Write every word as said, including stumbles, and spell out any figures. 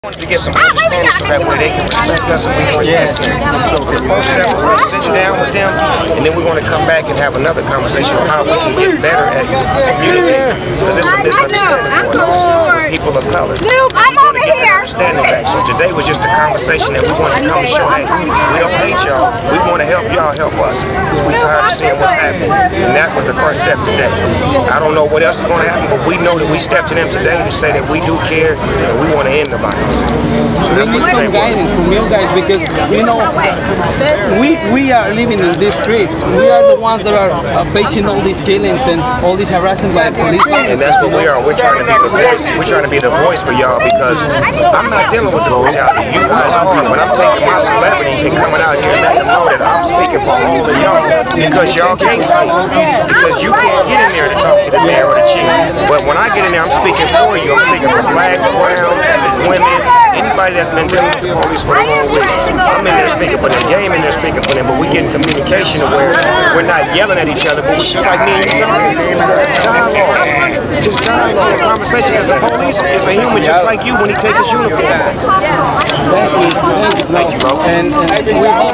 wanted to get some understanding so that way they can respect us and we can respect them. So the first step is us sitting down with them, and then we're going to come back and have another conversation on how we can get better at communicating. Because there's some misunderstanding going on with people of color. Snoop, I'm over here. Understanding back. So today was just a conversation that we want to come and show, hey, we don't hate y'all. We want to help y'all help us. We're tired of seeing what's happening. And that was the first step today. I don't know what else is going to happen, but we know that we stepped to them today to say that we do care and we want to end the violence. So we need some guidance from you guys because, you know, we we are living in these streets. We are the ones that are uh, facing all these killings and all these harassment by police. And that's what we are. We're trying to be the voice. We're trying to be the voice for y'all because I'm not dealing with the brutality. You guys are, but I'm taking my celebrity and coming out here and letting them know that I'm speaking for all of y'all because y'all can't speak. Because you can't get in there to talk to the mayor or the chief. But when I get in there, I'm speaking for you. I'm speaking for black, brown, women, anybody that's been dealing with the police for the wrong reason. I'm in there speaking for them, game in there speaking for them, but we getting communication to where we're not yelling at each other, but we're just like me and you talking. Dialogue. Just dialogue. Conversation, because the police is a human just like you when he takes his uniform off. Thank you. Thank you, bro. And, and we